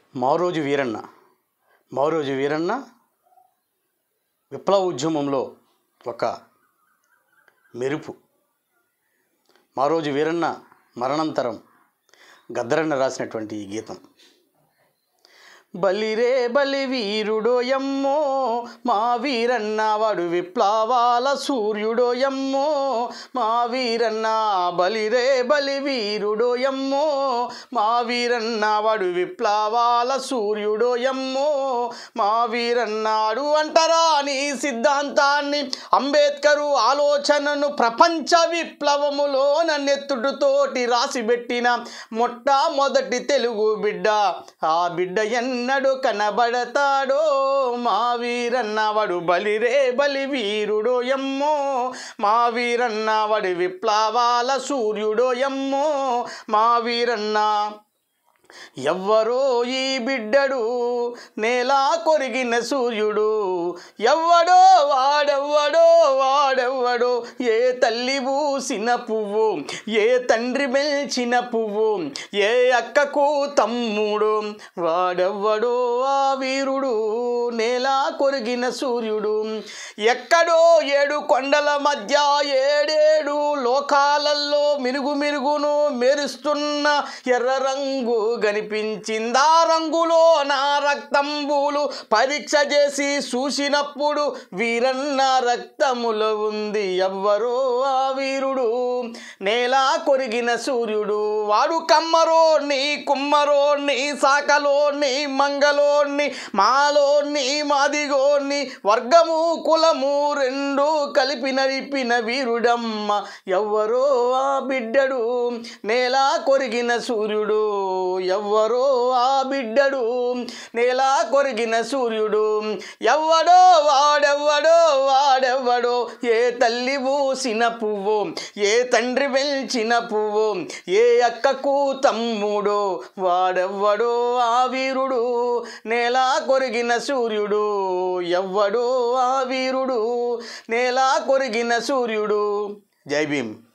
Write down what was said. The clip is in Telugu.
మారోజు వీరన్న మారోజు వీరన్న విప్లవ ఉద్యమంలో ఒక మెరుపు. మారోజు వీరన్న మరణాంతరం గద్దరన్న రాసినటువంటి ఈ గీతం. బలిరే బలి వీరుడోయమ్మో మా వీరన్న వాడు విప్లవాల సూర్యుడోయమ్మో మా వీరన్న. బలిరే బలి వీరుడోయమ్మో మా వీరన్న వాడు విప్లవాల సూర్యుడోయమ్మో మా వీరన్నాడు. అంటారా నీ సిద్ధాంతాన్ని అంబేద్కరు ఆలోచనను ప్రపంచ విప్లవములో నన్నెత్తుడుతోటి రాసిబెట్టిన మొట్టమొదటి తెలుగు బిడ్డ. ఆ బిడ్డ ఎన్నడు కనబడతాడో మా వీరన్న వాడు బలిరే బలి వీరుడోయమ్మో మా వీరన్న వాడు విప్లవాల సూర్యుడోయమ్మో మా వీరన్న. ఎవ్వరో ఈ బిడ్డడు నేల కొరిగిన సూర్యుడు, ఎవ్వడో వాడెవ్వడో వాడెవ్వడో. ఏ తల్లి పూసిన పువ్వు, ఏ తండ్రి మెల్చిన పువ్వు, ఏ అక్కకు తమ్ముడు, వాడెవ్వడో ఆ వీరుడు నేల కొరిగిన సూర్యుడు. ఎక్కడో 7 కొండల మధ్య 7 లోకాలలో మిరుగు మిరుగును మెరుస్తున్న ఎర్ర రంగు కనిపించిందా. రంగులో నా రక్తంబులు పరీక్ష చేసి చూసినప్పుడు వీరన్న రక్తములో ఉంది. ఎవ్వరో ఆ వీరుడు నేల కొరిగిన సూర్యుడు. వాడు కమ్మరోని కుమ్మరోని సాకలోని మంగలోని మాలోని మాదిగోని వర్గము కులము 2 కలిపి నడిపిన వీరుడమ్మ. ఎవ్వరో ఆ బిడ్డడు నేల కొరిగిన సూర్యుడు, ఎవ్వరో ఆ బిడ్డడు నేల కొరిగిన సూర్యుడు. ఎవ్వడో వాడెవ్వడో వాడెవ్వడో. ఏ తల్లి పూసిన పువ్వు, ఏ తండ్రి పెంచిన పువ్వు, ఏ అక్కకు తమ్ముడో, వాడెవ్వడో ఆ వీరుడు నేల కొరిగిన సూర్యుడు. ఎవ్వడో ఆ వీరుడు నేల కొరిగిన సూర్యుడు. జై భీమ్.